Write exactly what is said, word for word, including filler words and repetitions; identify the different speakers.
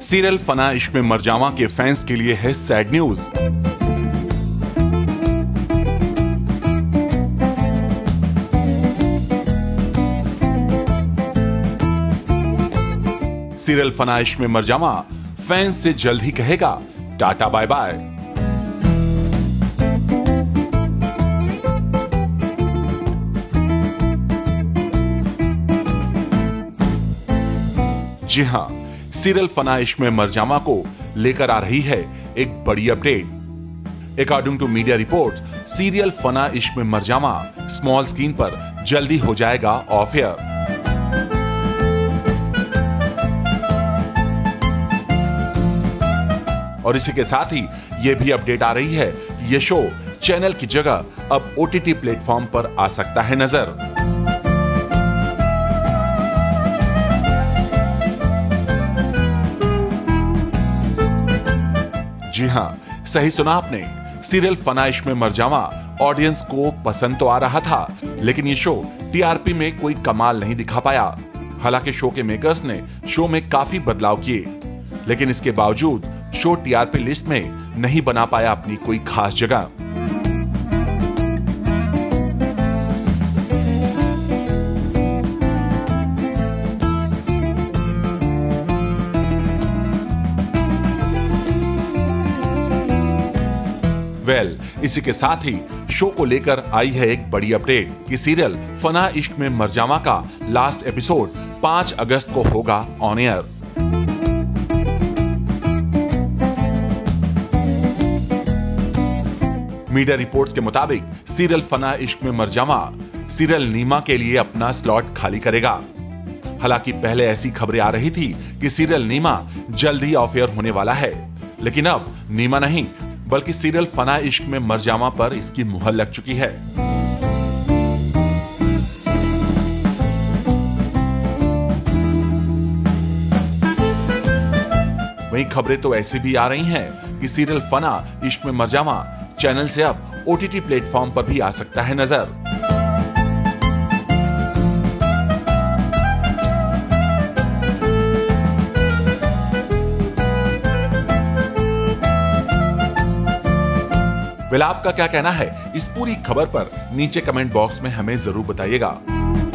Speaker 1: Serial Fanaa Ishq Mein मर जावा के fans के लिए है sad news. Serial Fanaa Ishq Mein मर जावा फैंस से जल्द ही कहेगा टाटा बाय बाय। जी हां, सीरियल फना इश्क में मर जावा को लेकर आ रही है एक बड़ी update. According to media reports, serial Fanaa Ishq Mein मर जावा स्मॉल स्क्रीन पर जल्दी हो जाएगा ऑफ एयर। और इसी के साथ ही यह भी अपडेट आ रही है, यह शो चैनल की जगह अब ओटीटी प्लेटफॉर्म पर आ सकता है नजर। जी हां, सही सुना आपने। सीरियल फना इश्क में मर जावा ऑडियंस को पसंद तो आ रहा था, लेकिन ये शो टीआरपी में कोई कमाल नहीं दिखा पाया। हालांकि शो के मेकर्स ने शो में काफी बदलाव किए, लेकिन इसके बावजूद शो टीआरपी लिस्ट में नहीं बना पाया अपनी कोई खास जगह। वेल well, इसी के साथ ही शो को लेकर आई है एक बड़ी अपडेट कि सीरियल फना इश्क में मर जावा का लास्ट एपिसोड पांच अगस्त को होगा ऑन एयर। मीडिया रिपोर्ट्स के मुताबिक सीरियल फना इश्क में मर जावा सीरियल नीमा के लिए अपना स्लॉट खाली करेगा। हालांकि पहले ऐसी खबरें आ रही थी कि सीरियल नीमा जल्द ही ऑफ एयर होने वाला है, लेकिन अब नीमा नहीं बल्कि सीरियल फना इश्क में मर जावा पर इसकी मुहर लग चुकी है। वहीं खबरें तो ऐसी भी आ रही हैं कि सीरियल फना इश्क में मर जावा चैनल से अब ओटीटी प्लेटफॉर्म पर भी आ सकता है नजर। वेल, आपका क्या कहना है इस पूरी खबर पर नीचे कमेंट बॉक्स में हमें जरूर बताइएगा।